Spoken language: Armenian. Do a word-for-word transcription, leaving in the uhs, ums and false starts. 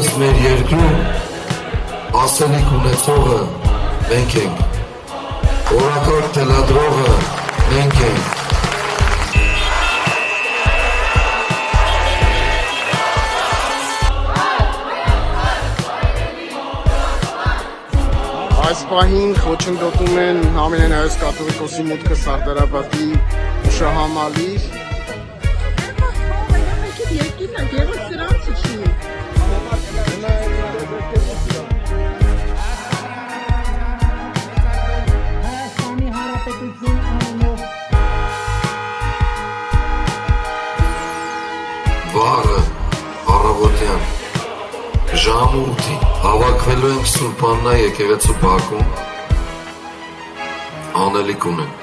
Այլևս մեր երկրում ասելիք ունեցողը մենք ենք, օրակարգ թելադրողը մենք ենք։ Այս պահին խոչընդոտում են Ամենայն Հայոց կաթողիկոսի մուտքը Սարդարապատի ուշահամալիր։ Վաղը առավոտյան ժամ ութի հավաքվելու ենք Սուրբ Աննա եկեղեցու բակում, անելիք ունենք։